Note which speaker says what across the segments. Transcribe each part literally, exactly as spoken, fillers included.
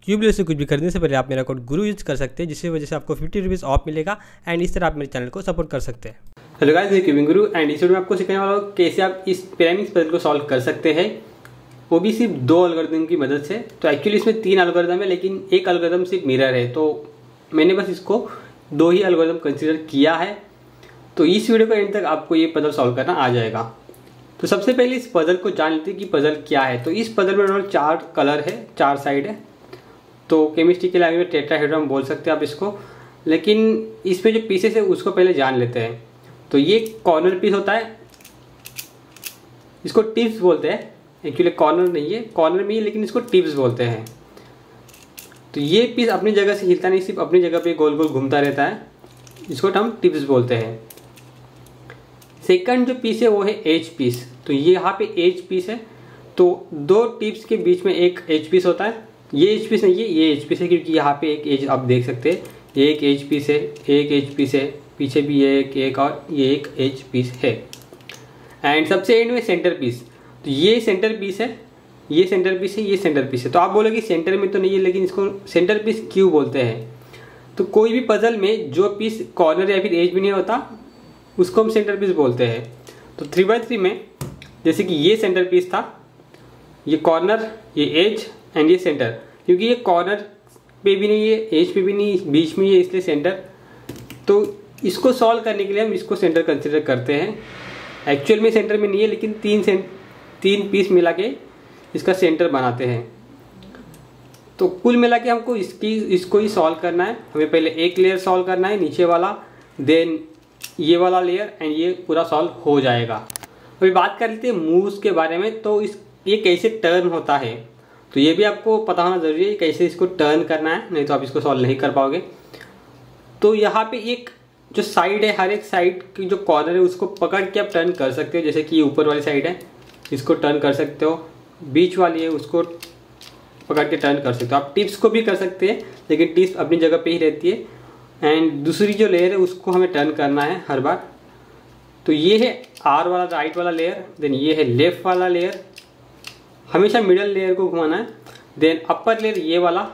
Speaker 1: क्यूबलेस से कुछ भी खरीदने से पहले आप मेरा कोड गुरु यूज कर सकते हैं, जिसकी वजह से आपको फिफ्टी रुपीज़ ऑफ मिलेगा एंड इस तरह आप मेरे चैनल को सपोर्ट कर सकते हैं।
Speaker 2: हेलो गाइस, मैं क्यूबिंग गुरु एंड इस वीडियो में आपको सिखाने वाला हूँ कैसे आप इस पिरामिड पजल को सॉल्व कर सकते हैं, वो भी सिर्फ दो एल्गोरिथम की मदद से। तो एक्चुअली इसमें तीन एल्गोरिथम है, लेकिन एक एल्गोरिथम सिर्फ मिरर है, तो मैंने बस इसको दो ही एल्गोरिथम कंसीडर किया है। तो इस वीडियो को एंड तक आपको ये पजल सॉल्व करना आ जाएगा। तो सबसे पहले इस पजल को जान लेते हैं कि पजल क्या है। तो इस पजल में टोटल चार कलर है, चार साइड है। तो केमिस्ट्री के लैंग्वेज में टेट्राहेड्रॉन बोल सकते हैं आप इसको, लेकिन इसमें जो पीसेस है उसको पहले जान लेते हैं। तो ये कॉर्नर पीस होता है, इसको टिप्स बोलते हैं। एक्चुअली कॉर्नर नहीं है, कॉर्नर में ही, लेकिन इसको टिप्स बोलते हैं। तो ये पीस अपनी जगह से हिलता नहीं, सिर्फ अपनी जगह पे गोल गोल घूमता रहता है, इसको हम टिप्स बोलते हैं। सेकंड जो पीस है वो है एज पीस। तो ये यहाँ पे एज पीस है, तो दो टिप्स के बीच में एक एज पीस होता है। ये एज पीस नहीं है, ये एज पीस है, क्योंकि यहाँ पे एक एज आप देख सकते हैं, ये एक एज पीस है, एक एज पीस है, पीछे भी ये एक एक और ये एक एज पीस है। एंड सबसे एंड में सेंटर पीस। तो ये सेंटर पीस है, ये सेंटर पीस है, ये सेंटर पीस है। तो आप बोलोगे सेंटर में तो नहीं है, लेकिन इसको सेंटर पीस क्यों बोलते हैं। तो कोई भी पजल में जो पीस कॉर्नर या फिर एज भी नहीं होता उसको हम सेंटर पीस बोलते हैं। तो थ्री बाई थ्री में जैसे कि ये सेंटर पीस था, ये कॉर्नर, ये एज एंड ये सेंटर। क्योंकि ये कॉर्नर पे भी नहीं है, एज पे भी नहीं, बीच में ही है, इसलिए सेंटर। तो इसको सॉल्व करने के लिए हम इसको सेंटर कंसिडर करते हैं। एक्चुअल में सेंटर में नहीं है, लेकिन तीन सेंट तीन पीस मिला के इसका सेंटर बनाते हैं। तो कुल मिला के हमको इसकी इसको ही सॉल्व करना है। हमें पहले एक लेयर सॉल्व करना है, नीचे वाला, देन ये वाला लेयर, एंड ये पूरा सॉल्व हो जाएगा। अभी बात कर लेते हैं मूव्स के बारे में। तो इस ये कैसे टर्न होता है, तो ये भी आपको पता होना जरूरी है कैसे इसको टर्न करना है, नहीं तो आप इसको सॉल्व नहीं कर पाओगे। तो यहाँ पे एक जो साइड है, हर एक साइड की जो कॉर्नर है उसको पकड़ के आप टर्न कर सकते हो। जैसे कि ये ऊपर वाली साइड है, इसको टर्न कर सकते हो। बीच वाली है, उसको पकड़ के टर्न कर सकते हो। आप टिप्स को भी कर सकते हैं, लेकिन टिप्स अपनी जगह पे ही रहती है। एंड दूसरी जो लेयर है उसको हमें टर्न करना है हर बार। तो ये है आर वाला राइट वाला लेयर, देन ये है लेफ्ट वाला लेयर, हमेशा मिडल लेयर को घुमाना है। देन अपर लेयर ये वाला,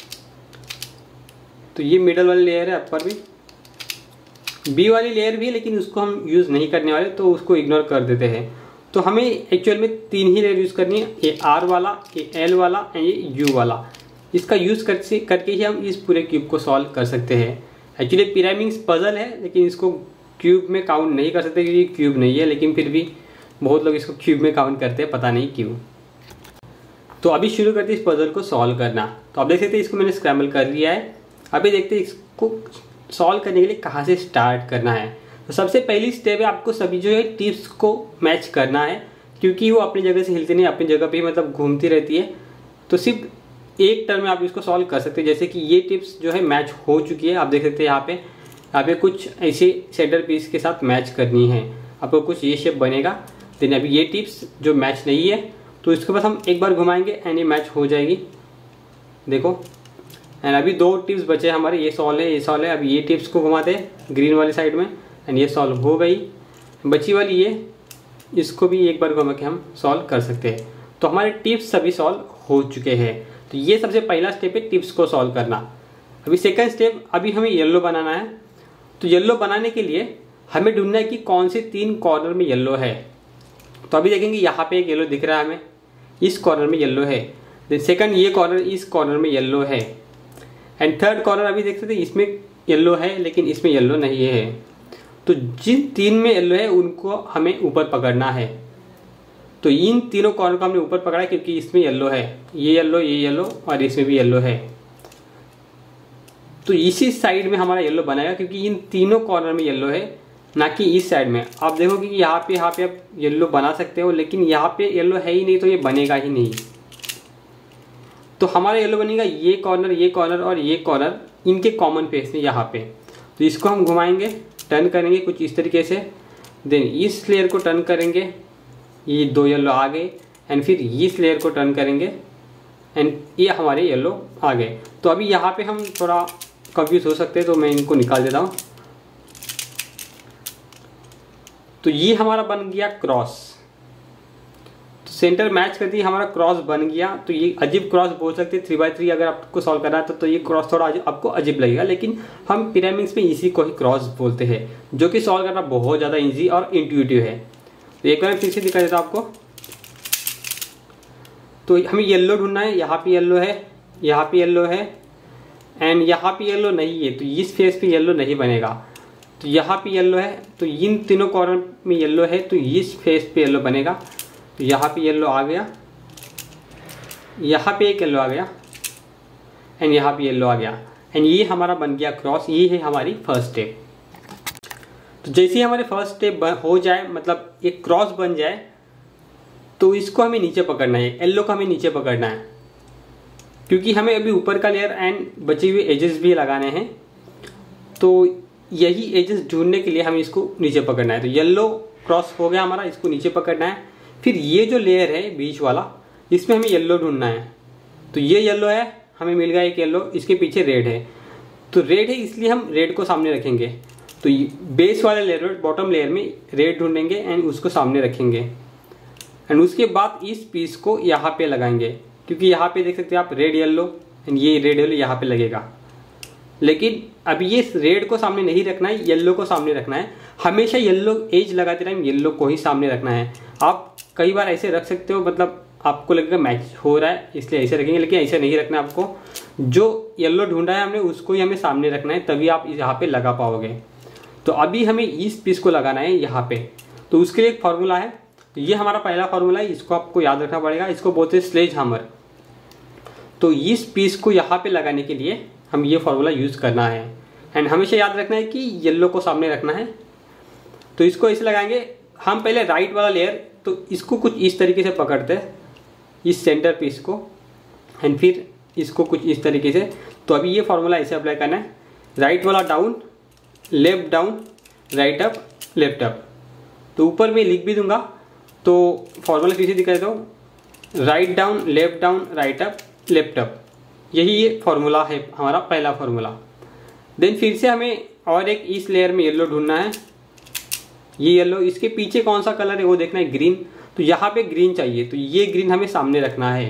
Speaker 2: तो ये मिडल वाली लेयर है, अपर भी। बी वाली लेयर भी है, लेकिन उसको हम यूज़ नहीं करने वाले, तो उसको इग्नोर कर देते हैं। तो हमें एक्चुअल में तीन ही लेयर यूज़ करनी है, ये आर वाला, ये एल वाला एंड ये यू वाला। इसका यूज़ कर करके ही हम इस पूरे क्यूब को सॉल्व कर सकते हैं। एक्चुअली पिरामिड पजल है, लेकिन इसको क्यूब में काउंट नहीं कर सकते क्योंकि क्यूब नहीं है, लेकिन फिर भी बहुत लोग इसको क्यूब में काउंट करते हैं, पता नहीं क्यों। तो अभी शुरू करते हैं इस पजल को सॉल्व करना। तो आप देख सकते हैं इसको मैंने स्क्रैम्बल कर लिया है। अभी देखते हैं इसको सॉल्व करने के लिए कहाँ से स्टार्ट करना है। तो सबसे पहली स्टेप है, आपको सभी जो है टिप्स को मैच करना है, क्योंकि वो अपनी जगह से हिलती नहीं, अपनी जगह पे मतलब घूमती रहती है। तो सिर्फ एक टर्न में आप इसको सॉल्व कर सकते हैं। जैसे कि ये टिप्स जो है मैच हो चुकी है, आप देख सकते हैं यहाँ पे यहाँ पे कुछ ऐसे सेंटर पीस के साथ मैच करनी है, आपको कुछ ये शेप बनेगा। देन अभी ये टिप्स जो मैच नहीं है, तो इसके बाद हम एक बार घुमाएंगे एंड ये मैच हो जाएगी, देखो। एंड अभी दो टिप्स बचे हमारे, ये सॉल्व है, ये सॉल्व है। अभी ये टिप्स को घुमाते हैं ग्रीन वाली साइड में, एंड ये सॉल्व हो गई। बची वाली ये, इसको भी एक बार घुमा के हम सॉल्व कर सकते हैं। तो हमारे टिप्स सभी सॉल्व हो चुके हैं। तो ये सबसे पहला स्टेप है, टिप्स को सॉल्व करना। अभी सेकंड स्टेप, अभी हमें येलो बनाना है। तो येलो बनाने के लिए हमें ढूंढना है कि कौन से तीन कॉर्नर में येलो है। तो अभी देखेंगे यहाँ पे एक येलो दिख रहा है हमें, इस कॉर्नर में येलो है। देन सेकंड ये कॉर्नर, इस कॉर्नर में येलो है। एंड थर्ड कॉर्नर अभी देख सकते हैं, इसमें येलो है, लेकिन इसमें येलो नहीं है। तो जिन तीन में येलो है उनको हमें ऊपर पकड़ना है। तो इन तीनों कॉर्नर को हमने ऊपर पकड़ा है, क्योंकि इसमें येलो है, ये येलो, ये येलो और इसमें भी येलो है। तो इसी साइड में हमारा येलो बनाएगा, क्योंकि इन तीनों कॉर्नर में येलो है, ना कि इस साइड में। आप देखोगे कि यहाँ पे यहाँ पे आप येलो बना सकते हो, लेकिन यहाँ पे येलो है ही नहीं, तो ये बनेगा ही नहीं। तो हमारा येलो बनेगा ये कॉर्नर, ये कॉर्नर और ये कॉर्नर, इनके कॉमन फेस में यहाँ पे। तो इसको हम घुमाएंगे, टर्न करेंगे कुछ इस तरीके से। देन इस लेयर को टर्न करेंगे, ये दो येलो आ गए। एंड फिर इस लेयर को टर्न करेंगे, एंड ये हमारे येलो आ गए। तो अभी यहाँ पे हम थोड़ा कंफ्यूज हो सकते हैं, तो मैं इनको निकाल देता हूँ। तो ये हमारा बन गया क्रॉस। तो सेंटर मैच करती हमारा क्रॉस बन गया, तो ये अजीब क्रॉस बोल सकते हैं। थ्री बाई थ्री अगर आपको सॉल्व करना है तो, तो ये क्रॉस थोड़ा आपको अजीब लगेगा, लेकिन हम पिरामिड्स में इसी को ही क्रॉस बोलते हैं, जो कि सॉल्व करना बहुत ज़्यादा ईजी और इंट्यूटिव है। तो एक बार फिर से दिखा देता हूँ आपको। तो हमें येलो ढूंढना है, यहाँ पे येलो है, यहाँ पे येलो है एंड यहाँ पे येलो नहीं है, तो इस फेस पे येलो नहीं बनेगा। तो यहाँ पे येलो है, तो इन तीनों कॉर्नर में येलो है, तो इस फेस पे येलो बनेगा। तो यहाँ पे येलो आ गया, यहाँ पे एक येलो आ गया एंड यहाँ पे येलो आ गया एंड ये हमारा बन गया क्रॉस। ये है हमारी फर्स्ट स्टेप। तो जैसे ही हमारे फर्स्ट स्टेप हो जाए, मतलब एक क्रॉस बन जाए, तो इसको हमें नीचे पकड़ना है, येलो को हमें नीचे पकड़ना है, क्योंकि हमें अभी ऊपर का लेयर एंड बचे हुए एजेस भी लगाने हैं। तो यही एजेस ढूंढने के लिए हमें इसको नीचे पकड़ना है। तो येलो क्रॉस हो गया हमारा, इसको नीचे पकड़ना है। फिर ये जो लेयर है बीच वाला, इसमें हमें येलो ढूंढना है। तो ये येलो है, हमें मिल गया एक येलो, इसके पीछे रेड है। तो रेड है इसलिए हम रेड को सामने रखेंगे। तो बेस वाले लेयर, बॉटम लेयर में रेड ढूंढेंगे एंड उसको सामने रखेंगे एंड उसके बाद इस पीस को यहाँ पे लगाएंगे, क्योंकि यहाँ पे देख सकते हैं आप रेड येलो एंड ये रेड येलो यहाँ पे लगेगा। लेकिन अभी ये रेड को सामने नहीं रखना है, येलो को सामने रखना है। हमेशा येलो एज लगाते टाइम येलो को ही सामने रखना है। आप कई बार ऐसे रख सकते हो, मतलब आपको लगेगा मैच हो रहा है इसलिए ऐसे रखेंगे, लेकिन ऐसे नहीं रखना है आपको। जो येलो ढूंढा है हमने उसको ही हमें सामने रखना है, तभी आप यहाँ पे लगा पाओगे। तो अभी हमें इस पीस को लगाना है यहाँ पे। तो उसके लिए एक फॉर्मूला है, ये हमारा पहला फॉर्मूला है, इसको आपको याद रखना पड़ेगा। इसको बोलते हैं स्लेज हैमर। तो इस पीस को यहाँ पे लगाने के लिए हम ये फॉर्मूला यूज करना है एंड हमेशा याद रखना है कि येलो को सामने रखना है। तो इसको इसे लगाएंगे हम पहले राइट वाला लेयर, तो इसको कुछ इस तरीके से पकड़ते हैं, इस सेंटर पीस को, एंड फिर इसको कुछ इस तरीके से। तो अभी ये फॉर्मूला ऐसे अप्लाई करना है, राइट वाला down, left down, right up, left up. तो ऊपर में लिख भी दूंगा, तो फॉर्मूला फिर से दिखा देता हूँ, right down, left down, right up, left up. यही ये फॉर्मूला है हमारा पहला फॉर्मूला। देन फिर से हमें और एक इस लेयर में येलो ढूंढना है, ये येलो, इसके पीछे कौन सा कलर है वो देखना है, ग्रीन। तो यहाँ पे ग्रीन चाहिए, तो ये ग्रीन हमें सामने रखना है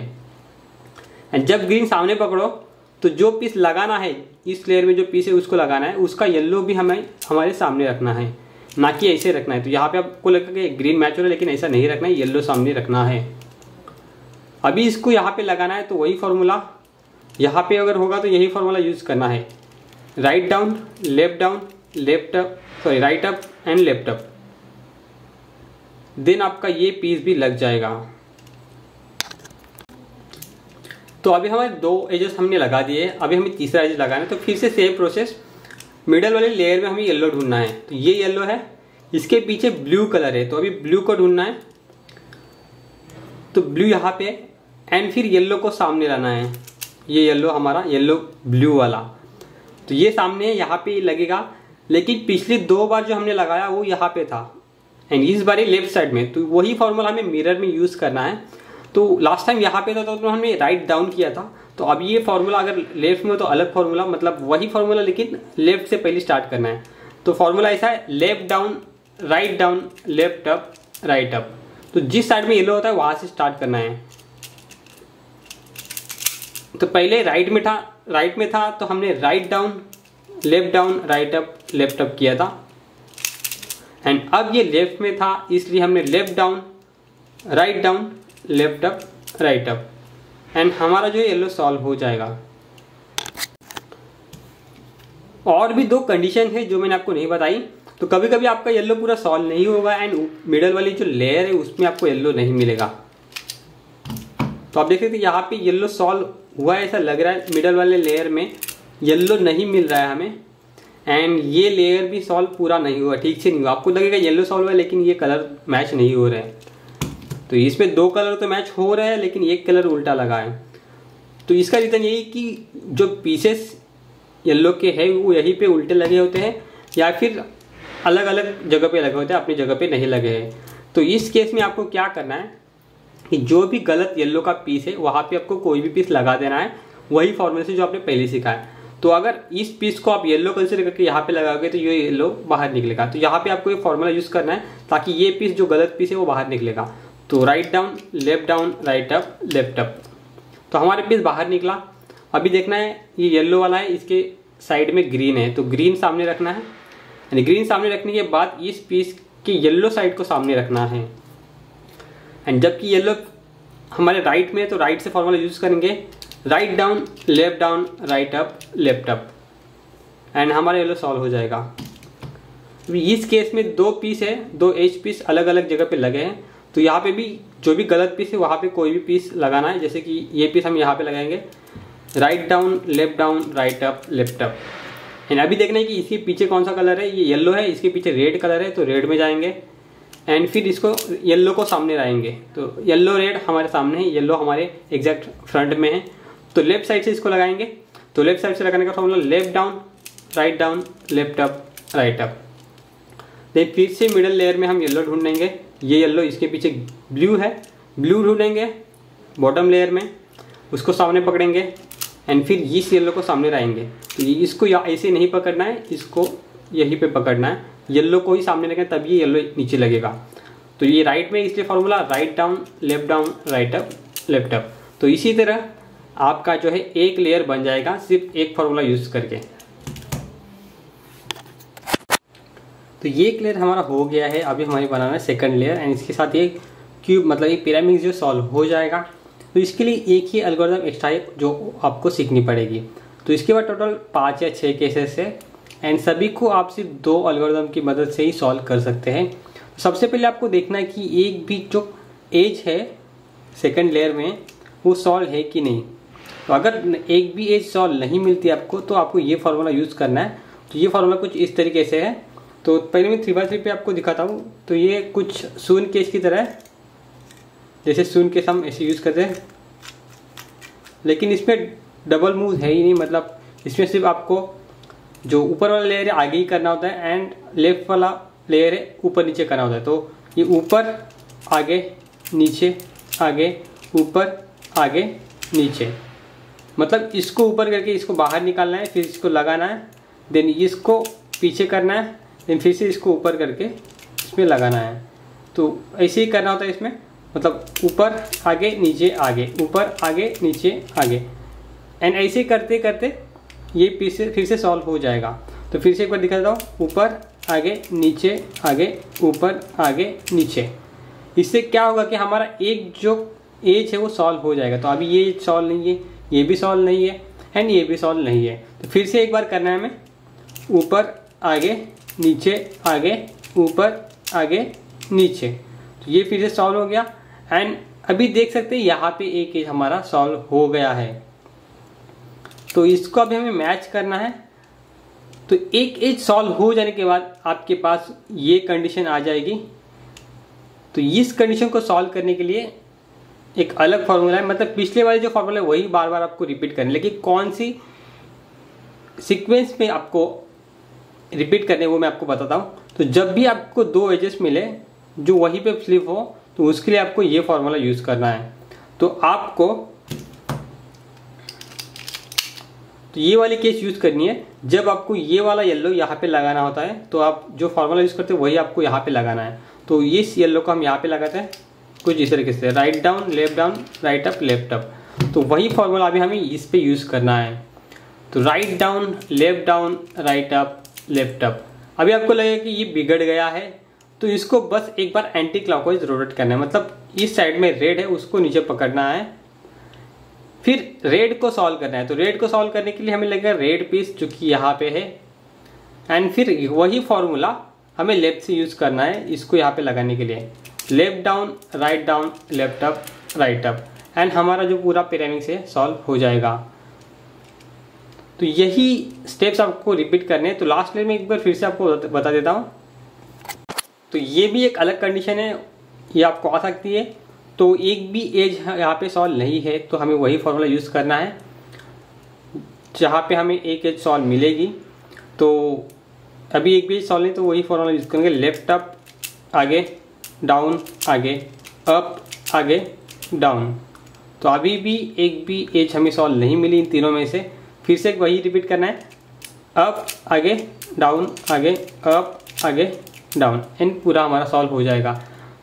Speaker 2: एंड जब ग्रीन सामने पकड़ो तो जो पीस लगाना है, इस लेयर में जो पीस है उसको लगाना है, उसका येलो भी हमें हमारे सामने रखना है, ना कि ऐसे रखना है। तो यहाँ पे आपको लगेगा कि ग्रीन मैच हो रहा है, लेकिन ऐसा नहीं रखना है, येलो सामने रखना है। अभी इसको यहाँ पे लगाना है, तो वही फॉर्मूला यहाँ पे अगर होगा तो यही फॉर्मूला यूज करना है, right down, left down, left up, sorry right up and left up. Then आपका ये पीस भी लग जाएगा। तो अभी हमारे दो एजेस हमने लगा दिए, अभी हमें तीसरा एज लगाना है। तो फिर से सेम प्रोसेस, मिडल वाले लेयर में हमें येलो ढूंढना है। तो ये येलो है, इसके पीछे ब्लू कलर है, तो अभी ब्लू को ढूंढना है। तो ब्लू यहाँ पे एंड फिर येलो को सामने लाना है, ये येलो हमारा येलो ब्लू वाला। तो ये सामने यहाँ पे लगेगा, लेकिन पिछली दो बार जो हमने लगाया वो यहाँ पे था एंड इस बार लेफ्ट साइड में। तो वही फॉर्मूला हमें मिरर में यूज करना है। तो लास्ट टाइम यहाँ पे था तो, तो हमने राइट डाउन किया था। तो अब ये फॉर्मूला अगर लेफ्ट में हो तो अलग फॉर्मूला, मतलब वही फॉर्मूला लेकिन लेफ्ट से पहले स्टार्ट करना है। तो फॉर्मूला ऐसा है, left down, right down, left up, right up. तो जिस साइड में येलो होता है वहां से स्टार्ट करना है। तो पहले राइट में था, राइट में था तो हमने right down, left down, right up, left up किया था एंड अब ये लेफ्ट में था इसलिए हमने left down, right down, left up, right up and हमारा जो येलो सॉल्व हो जाएगा। और भी दो कंडीशन है जो मैंने आपको नहीं बताई। तो कभी कभी आपका येलो पूरा सॉल्व नहीं होगा एंड मिडल वाली जो लेयर है उसमें आपको येलो नहीं मिलेगा। तो आप देख सकते हैं यहाँ पे येलो सॉल्व हुआ है, ऐसा लग रहा है मिडल वाले लेयर में येलो नहीं मिल रहा है हमें एंड ये लेयर भी सॉल्व पूरा नहीं हुआ, ठीक से नहीं हुआ। आपको लगेगा येलो सॉल्व हुआ है लेकिन ये कलर मैच नहीं हो रहे हैं। तो इसमें दो कलर तो मैच हो रहे हैं लेकिन एक कलर उल्टा लगा है। तो इसका रीज़न यही कि जो पीसेस येलो के हैं वो यहीं पे उल्टे लगे होते हैं या फिर अलग अलग जगह पे लगे होते हैं, अपनी जगह पे नहीं लगे हैं। तो इस केस में आपको क्या करना है कि जो भी गलत येलो का पीस है वहाँ पे आपको कोई भी पीस लगा देना है, वही फॉर्मूले से जो आपने पहले सीखा है। तो अगर इस पीस को आप येलो कंसीडर करके यहाँ पे लगाओगे तो ये येलो बाहर निकलेगा। तो यहाँ पे आपको ये फॉर्मूला यूज करना है ताकि ये पीस जो गलत पीस है वो बाहर निकलेगा। तो right down left down right up left up. तो हमारे पीस बाहर निकला। अभी देखना है ये येलो वाला है, इसके साइड में ग्रीन है, तो ग्रीन सामने रखना है। यानी ग्रीन सामने रखने के बाद इस पीस के येलो साइड को सामने रखना है। एंड जबकि येलो हमारे राइट में है तो राइट से फॉर्मूला यूज करेंगे, right down left down right up left up, and हमारा येलो सॉल्व हो जाएगा। इस केस में दो पीस है, दो एज पीस अलग अलग जगह पे लगे हैं, तो यहाँ पे भी जो भी गलत पीस है वहाँ पे कोई भी पीस लगाना है। जैसे कि ये पीस हम यहाँ पे लगाएंगे, right down left down right up left up. And अभी देखना है कि इसके पीछे कौन सा कलर है, ये येलो है, इसके पीछे रेड कलर है, तो रेड में जाएंगे एंड फिर इसको येलो को सामने लाएंगे। तो येलो रेड हमारे सामने है, येलो हमारे एग्जैक्ट फ्रंट में है, तो लेफ्ट साइड से इसको लगाएंगे। तो लेफ्ट साइड से लगाने का formula left down right down left up right up. Then फिर से मिडल लेयर में हम येलो ढूंढेंगे, ये येलो इसके पीछे ब्लू है, ब्लू ढूंढेंगे बॉटम लेयर में, उसको सामने पकड़ेंगे एंड फिर इस येलो को सामने लाएंगे। तो इसको या ऐसे नहीं पकड़ना है, इसको यहीं पे पकड़ना है, येलो को ही सामने रखें तब ये येलो नीचे लगेगा। तो ये राइट में इसलिए formula right down left down right up left up. तो इसी तरह आपका जो है एक लेयर बन जाएगा सिर्फ एक फॉर्मूला यूज करके। तो ये एक लेयर हमारा हो गया है। अभी हमारी बनाना है सेकंड लेयर एंड इसके साथ ये क्यूब मतलब ये पिरामिड जो सॉल्व हो जाएगा। तो इसके लिए एक ही एल्गोरिथम एक्स्ट्रा है जो आपको सीखनी पड़ेगी। तो इसके बाद टोटल पाँच या छः केसेस है एंड सभी को आप सिर्फ दो एल्गोरिथम की मदद से ही सॉल्व कर सकते हैं। सबसे पहले आपको देखना है कि एक भी जो एज है सेकंड लेयर में वो सॉल्व है कि नहीं। तो अगर एक भी एज सॉल्व नहीं मिलती आपको तो आपको ये फार्मूला यूज़ करना है। तो ये फार्मूला कुछ इस तरीके से है। तो पहले मैं थ्री बाय थ्री पे आपको दिखाता हूँ। तो ये कुछ शून्य केस की तरह है, जैसे शून्य केस हम ऐसे यूज़ करते हैं, लेकिन इसमें डबल मूव है ही नहीं। मतलब इसमें सिर्फ आपको जो ऊपर वाला लेयर है आगे ही करना होता है एंड लेफ्ट वाला लेयर है ऊपर नीचे करना होता है। तो ये ऊपर आगे नीचे आगे ऊपर आगे नीचे, मतलब इसको ऊपर करके इसको बाहर निकालना है, फिर इसको लगाना है, देन इसको पीछे करना है, देन फिर से इसको ऊपर करके इसमें लगाना है। तो ऐसे ही करना होता है इसमें, मतलब ऊपर आगे नीचे आगे ऊपर आगे नीचे आगे, एंड ऐसे करते करते ये पीस फिर से सॉल्व हो जाएगा। तो फिर से एक बार दिखा देता हूँ, ऊपर आगे नीचे आगे ऊपर आगे नीचे। इससे क्या होगा कि हमारा एक जो एज है वो सॉल्व हो जाएगा। तो अभी ये सॉल्व नहीं है, ये भी सॉल्व नहीं है एंड ये भी सॉल्व नहीं है। तो फिर से एक बार करना है हमें, ऊपर आगे नीचे आगे ऊपर आगे नीचे। तो ये फिर से सॉल्व हो गया एंड अभी देख सकते हैं यहाँ पे एक एज हमारा सॉल्व हो गया है। तो इसको अभी हमें मैच करना है। तो एक एज सॉल्व हो जाने के बाद आपके पास ये कंडीशन आ जाएगी। तो इस कंडीशन को सॉल्व करने के लिए एक अलग फॉर्मूला है, मतलब पिछले वाले जो फॉर्मूला है वही बार बार आपको रिपीट करना है, लेकिन कौन सी सीक्वेंस में आपको रिपीट करने वो मैं आपको बताता हूँ। तो जब भी आपको दो एजेस मिले जो वहीं पे फ्लिप हो तो उसके लिए आपको ये फॉर्मूला यूज करना है। तो आपको तो ये वाली केस यूज करनी है जब आपको ये वाला येलो यहाँ पे लगाना होता है। तो आप जो फॉर्मूला यूज करते हैं वही आपको यहाँ पे लगाना है। तो इस येलो को हम यहाँ पे लगाते हैं कुछ इस तरीके से, right down left down right up left up. तो वही फॉर्मूला अभी हमें इस पे यूज करना है। तो right down left down right up left up. अभी आपको लगेगा कि ये बिगड़ गया है तो इसको बस एक बार एंटी क्लॉकवाइज रोटेट करना है, मतलब इस साइड में रेड है उसको नीचे पकड़ना है, फिर रेड को सॉल्व करना है। तो रेड को सॉल्व करने के लिए हमें लगेगा रेड पीस जो कि यहाँ पे है, एंड फिर वही फॉर्मूला हमें लेफ्ट से यूज करना है इसको यहाँ पे लगाने के लिए, left down right down left up right up, and हमारा जो पूरा पिरामिड से सॉल्व हो जाएगा। तो यही स्टेप्स आपको रिपीट करने हैं। तो लास्ट में एक बार फिर से आपको बता देता हूँ। तो ये भी एक अलग कंडीशन है, ये आपको आ सकती है। तो एक भी एज यहाँ पे सॉल्व नहीं है तो हमें वही फॉर्मूला यूज़ करना है जहाँ पे हमें एक एज सॉल्व मिलेगी। तो अभी एक भी एज सॉल्व नहीं तो वही फॉर्मूला यूज़ करेंगे, लेफ्ट अप आगे डाउन आगे अप आगे डाउन। तो अभी भी एक भी एज हमें सॉल्व नहीं मिली इन तीनों में से, फिर से वही रिपीट करना है, अप आगे डाउन आगे अप आगे डाउन, एंड पूरा हमारा सॉल्व हो जाएगा।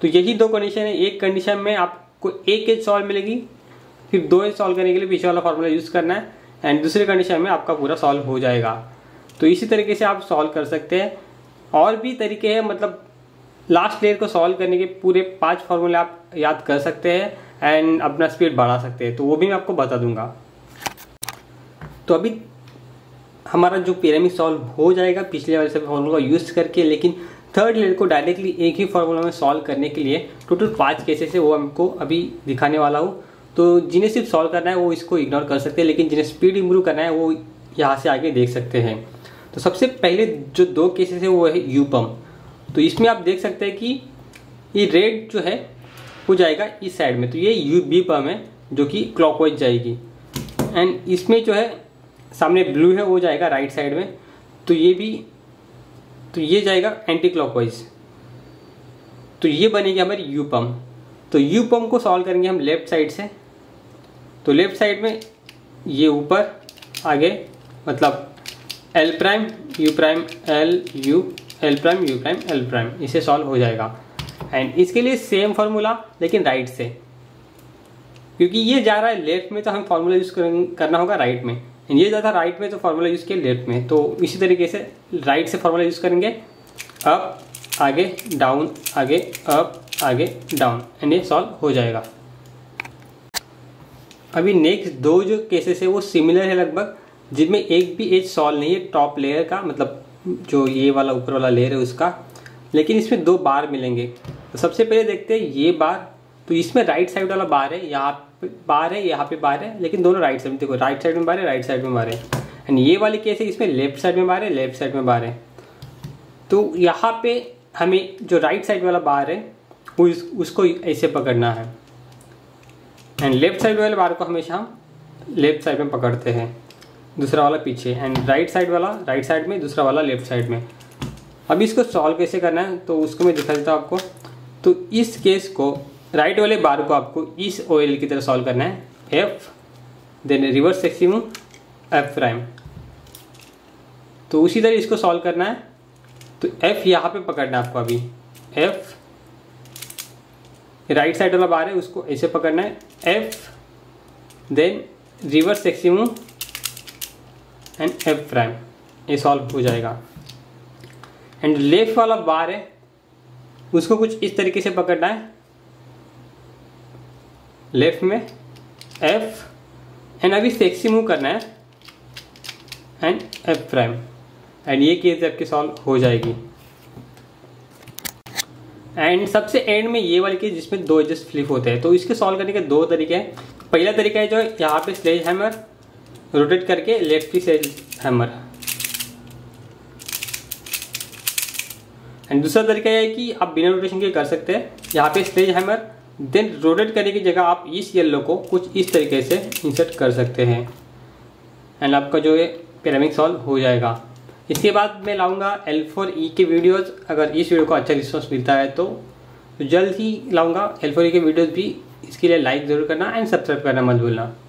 Speaker 2: तो यही दो कंडीशन है। एक कंडीशन में आपको एक एज सॉल्व मिलेगी, फिर दो एज सॉल्व करने के लिए पीछे वाला फॉर्मूला यूज़ करना है, एंड दूसरी कंडीशन में आपका पूरा सॉल्व हो जाएगा। तो इसी तरीके से आप सॉल्व कर सकते हैं। और भी तरीके हैं, मतलब लास्ट लेयर को सॉल्व करने के पूरे पांच फॉर्मूले आप याद कर सकते हैं एंड अपना स्पीड बढ़ा सकते हैं, तो वो भी मैं आपको बता दूंगा। तो अभी हमारा जो पिरामिड सॉल्व हो जाएगा पिछले वाले सब फॉर्मूला यूज़ करके, लेकिन थर्ड लेयर को डायरेक्टली एक ही फॉर्मूला में सॉल्व करने के लिए टोटल पाँच केसेस है, वो हमको अभी दिखाने वाला हूँ। तो जिन्हें सिर्फ सॉल्व करना है वो इसको इग्नोर कर सकते हैं, लेकिन जिन्हें स्पीड इंप्रूव करना है वो यहाँ से आगे देख सकते हैं। तो सबसे पहले जो दो केसेस है वो है यू पम। तो इसमें आप देख सकते हैं कि ये रेड जो है हो जाएगा इस साइड में, तो ये यू बी पम है जो कि क्लॉकवाइज जाएगी, एंड इसमें जो है सामने ब्लू है वो जाएगा राइट साइड में, तो ये भी तो ये जाएगा एंटी क्लॉकवाइज। तो ये बनेगी हमारी यू पम। तो यू पम को सॉल्व करेंगे हम लेफ्ट साइड से। तो लेफ्ट साइड में ये ऊपर आगे मतलब L prime U prime L U L prime U prime L prime, इसे सॉल्व हो जाएगा। एंड इसके लिए सेम फार्मूला लेकिन राइट से, क्योंकि ये जा रहा है लेफ्ट में तो हम फार्मूला यूज करना होगा राइट में, एंड ये जाता है राइट में तो फार्मूला यूज किया लेफ्ट में। तो इसी तरीके से राइट से फार्मूला यूज करेंगे, अप आगे डाउन आगे अप आगे डाउन, एंड ये सॉल्व हो जाएगा। अभी नेक्स्ट दो जो केसेस है वो सिमिलर है लगभग, जिनमें एक भी एज सॉल्व नहीं है टॉप लेयर का, मतलब जो ये वाला ऊपर वाला लेयर है उसका, लेकिन इसमें दो बार मिलेंगे। तो सबसे पहले देखते हैं ये बार। तो इसमें राइट साइड वाला बार है, यहाँ पे बार है यहाँ पे बार है, लेकिन दोनों राइट साइड में, देखो राइट साइड में बार है राइट साइड में बार है। एंड ये वाली केस है इसमें लेफ्ट साइड में बार है लेफ्ट साइड में बार है। तो यहाँ पे हमें जो राइट साइड वाला बार है वो उस, उसको ऐसे पकड़ना है, एंड लेफ्ट साइड वाले बार को हमेशा हम लेफ्ट साइड में पकड़ते हैं, दूसरा वाला पीछे, एंड राइट साइड वाला राइट साइड में, दूसरा वाला लेफ्ट साइड में। अब इसको सॉल्व कैसे करना है तो उसको मैं दिखा देता हूँ आपको। तो इस केस को राइट वाले बार को आपको इस ओ एल की तरह सॉल्व करना है, F then reverse sexy move F prime. तो उसी तरह इसको सॉल्व करना है। तो एफ यहाँ पे पकड़ना है आपको, अभी एफ राइट साइड वाला बार है उसको ऐसे पकड़ना है, F then reverse sexy move and F prime, ये सॉल्व हो जाएगा। एंड लेफ्ट वाला बार है उसको कुछ इस तरीके से पकड़ना है, लेफ्ट में एफ एंड अभी सेक्सी मूव करना है एंड एफ प्राइम, एंड ये केस आपकी सॉल्व हो जाएगी। एंड सबसे एंड में ये वाली केस जिसमें दो एजेस फ्लिप होते हैं, तो इसके सॉल्व करने के दो तरीके हैं। पहला तरीका है जो है यहाँ पे स्लेज हैमर रोटेट करके लेफ्ट की स्लेज हैमर, एंड दूसरा तरीका है कि आप बिना रोटेशन के कर सकते हैं, यहाँ पे स्लेज हैमर देन रोटेट करने की जगह आप इस येलो को कुछ इस तरीके से इंसर्ट कर सकते हैं, एंड आपका जो है पिरामिड सॉल्व हो जाएगा। इसके बाद मैं लाऊंगा एल फोर ई के वीडियोस, अगर इस वीडियो को अच्छा रिस्पॉन्स मिलता है तो, तो जल्द ही लाऊंगा एल फोर ई के वीडियोस भी। इसके लिए लाइक ज़रूर करना एंड सब्सक्राइब करना मत भूलना।